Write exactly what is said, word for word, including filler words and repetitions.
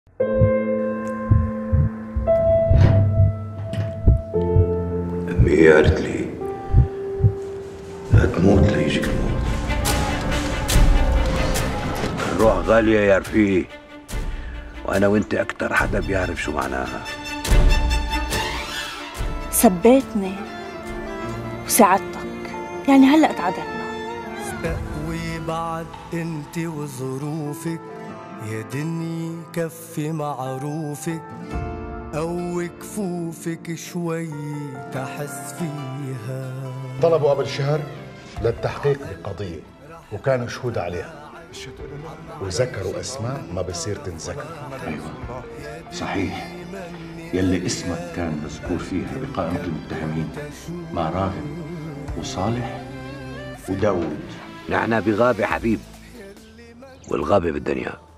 أمي هي قالت لي لا تموت ليجيك الموت. الروح غالية يا رفيق، وأنا وأنت أكتر حدا بيعرف شو معناها. سبيتني وساعدتك، يعني هلأ تعادلنا. استقوي بعد انت وظروفك، يا دنيا كفي معروفك، قوي كفوفك شوي تحس فيها. طلبوا قبل شهر للتحقيق بقضية وكانوا شهود عليها، وذكروا أسماء ما بصير تنذكر. أيوة صحيح، يلي اسمك كان مذكور فيها بقائمة المتهمين مع راغب وصالح وداود. نحن بغابة حبيب، والغابة بالدنيا